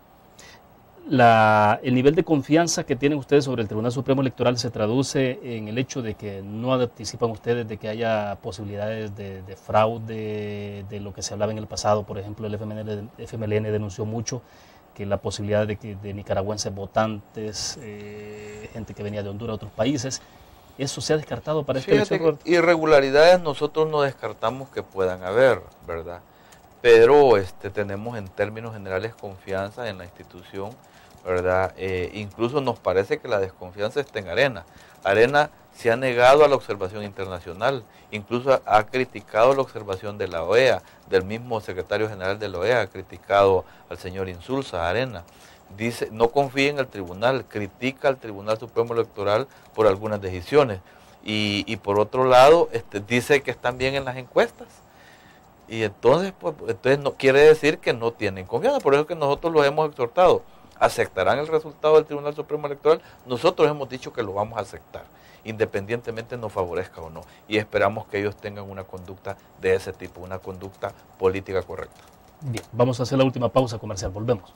Speaker 2: La, el nivel de confianza que tienen ustedes sobre el Tribunal Supremo Electoral se traduce en el hecho de que no anticipan ustedes de que haya posibilidades de, de fraude, de lo que se hablaba en el pasado. Por ejemplo, el F M L N, F M L N denunció mucho que la posibilidad de que de nicaragüenses votantes, eh, gente que venía de Honduras, otros países, ¿eso se ha descartado para esta elección?
Speaker 3: Irregularidades nosotros no descartamos que puedan haber, ¿verdad? pero este, tenemos en términos generales confianza en la institución, ¿verdad? Eh, incluso nos parece que la desconfianza está en Arena. Arena se ha negado a la observación internacional, incluso ha, ha criticado la observación de la O E A, del mismo secretario general de la O E A, ha criticado al señor Insulza, Arena. Dice, no confía en el tribunal, critica al Tribunal Supremo Electoral por algunas decisiones. Y, y por otro lado, este, dice que están bien en las encuestas. Y entonces, pues, entonces no quiere decir que no tienen confianza. Por eso es que nosotros los hemos exhortado. ¿Aceptarán el resultado del Tribunal Supremo Electoral? Nosotros hemos dicho que lo vamos a aceptar, independientemente nos favorezca o no. Y esperamos que ellos tengan una conducta de ese tipo, una conducta política correcta.
Speaker 2: Bien, vamos a hacer la última pausa comercial. Volvemos.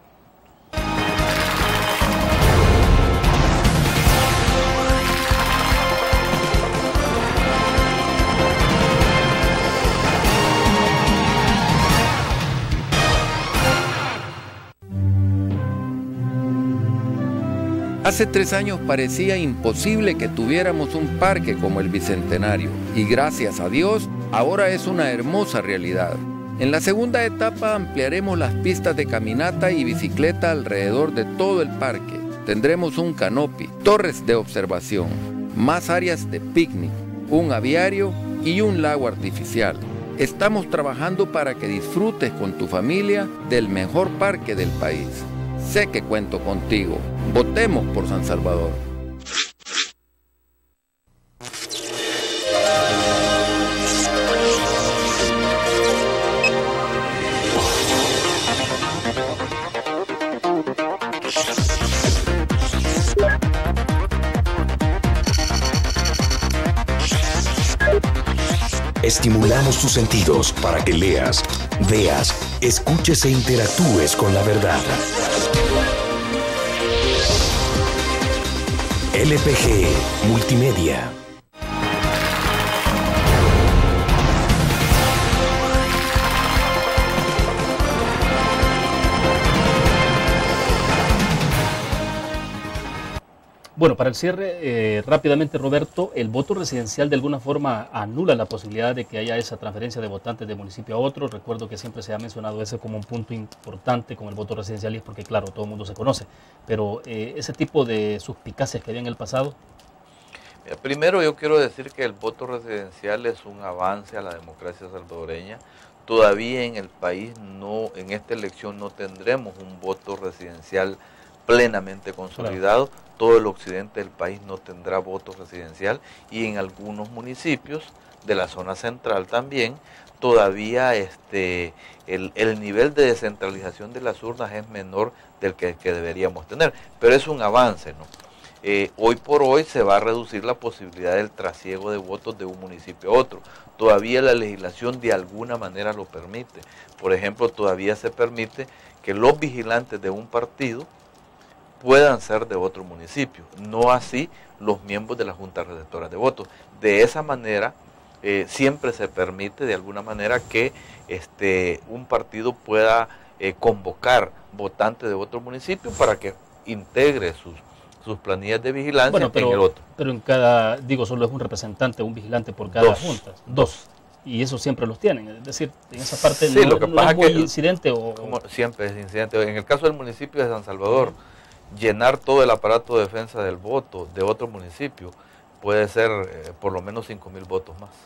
Speaker 4: Hace tres años parecía imposible que tuviéramos un parque como el Bicentenario y gracias a Dios ahora es una hermosa realidad. En la segunda etapa ampliaremos las pistas de caminata y bicicleta alrededor de todo el parque. Tendremos un canopy, torres de observación, más áreas de picnic, un aviario y un lago artificial. Estamos trabajando para que disfrutes con tu familia del mejor parque del país. Sé que cuento contigo. Votemos por San Salvador.
Speaker 10: Estimulamos tus sentidos para que leas, veas, escuches e interactúes con la verdad. L P G Multimedia.
Speaker 2: Bueno, para el cierre, eh, rápidamente, Roberto, ¿el voto residencial de alguna forma anula la posibilidad de que haya esa transferencia de votantes de municipio a otro? Recuerdo que siempre se ha mencionado ese como un punto importante con el voto residencial, y es porque, claro, todo el mundo se conoce. Pero eh, ese tipo de suspicacias que había en el pasado.
Speaker 3: Mira, primero yo quiero decir que el voto residencial es un avance a la democracia salvadoreña. Todavía en el país, no, en esta elección no tendremos un voto residencial plenamente consolidado. Claro. Todo el occidente del país no tendrá voto residencial y en algunos municipios de la zona central también todavía este, el, el nivel de descentralización de las urnas es menor del que, que deberíamos tener, pero es un avance, ¿no? Eh, hoy por hoy se va a reducir la posibilidad del trasiego de votos de un municipio a otro. Todavía la legislación de alguna manera lo permite. Por ejemplo, todavía se permite que los vigilantes de un partido puedan ser de otro municipio, no así los miembros de la Junta Receptora de Votos. De esa manera, eh, siempre se permite de alguna manera que este, un partido pueda eh, convocar votantes de otro municipio para que integre sus, sus planillas de vigilancia bueno,
Speaker 2: pero,
Speaker 3: en el otro.
Speaker 2: Pero en cada, digo, solo es un representante, un vigilante por cada
Speaker 3: Dos.
Speaker 2: junta. Dos. Y eso siempre los tienen, es decir, en esa parte
Speaker 3: sí,
Speaker 2: no,
Speaker 3: lo que
Speaker 2: no
Speaker 3: pasa
Speaker 2: es muy
Speaker 3: que,
Speaker 2: incidente o...
Speaker 3: Como siempre es incidente. En el caso del municipio de San Salvador, llenar todo el aparato de defensa del voto de otro municipio puede ser eh, por lo menos cinco mil votos más.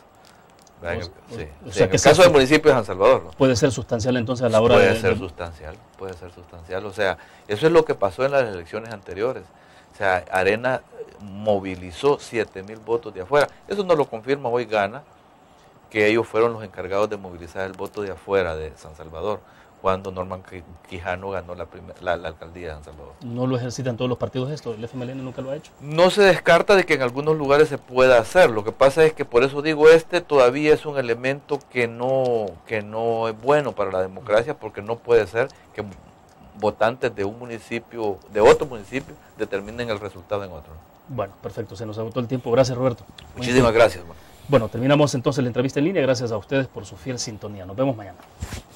Speaker 3: En el, sí,
Speaker 2: o
Speaker 3: sí,
Speaker 2: sea
Speaker 3: en
Speaker 2: que
Speaker 3: el caso del municipio de San Salvador, ¿no?
Speaker 2: Puede ser sustancial entonces a la hora
Speaker 3: puede
Speaker 2: de...
Speaker 3: Puede ser
Speaker 2: de...
Speaker 3: sustancial, puede ser sustancial. O sea, eso es lo que pasó en las elecciones anteriores. O sea, Arena movilizó siete mil votos de afuera. Eso no lo confirma hoy Gana, que ellos fueron los encargados de movilizar el voto de afuera de San Salvador, cuando Norman Quijano ganó la, primer, la, la alcaldía de San Salvador.
Speaker 2: ¿No lo ejercitan todos los partidos esto? ¿El F M L N nunca lo ha hecho?
Speaker 3: No se descarta de que en algunos lugares se pueda hacer. Lo que pasa es que por eso digo, este todavía es un elemento que no, que no es bueno para la democracia, porque no puede ser que votantes de un municipio, de otro municipio, determinen el resultado en otro.
Speaker 2: Bueno, perfecto. Se nos agotó el tiempo. Gracias, Roberto.
Speaker 3: Muchísimas gracias.
Speaker 2: Bueno, terminamos entonces la entrevista en línea. Gracias a ustedes por su fiel sintonía. Nos vemos mañana.